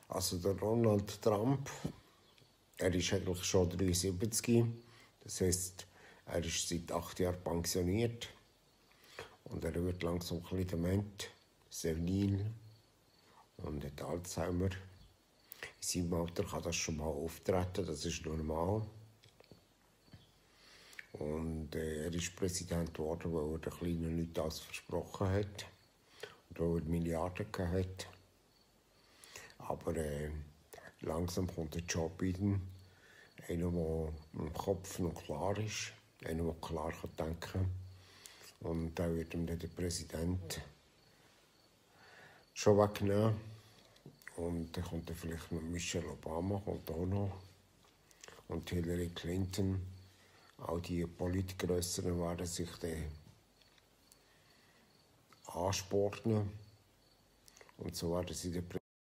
Also der Donald Trump, er ist eigentlich schon 73. Das heisst, er ist seit 8 Jahren pensioniert. Und er wird langsam ein bisschen dement, senil und hat Alzheimer. In seinem Alter kann das schon mal auftreten, das ist normal. Und er ist Präsident geworden, weil er den kleinen Leuten das versprochen hat. Und weil er Milliarden hat. Aber langsam kommt der Joe Biden, einer, der im Kopf noch klar ist, einer, der klar denken kann. Und da wird ihm dann der Präsident schon wegnehmen. Und dann kommt dann vielleicht noch Michelle Obama kommt auch noch. Und Hillary Clinton. All die Politgrösseren werden sich dann anspornen. Und so werden sie den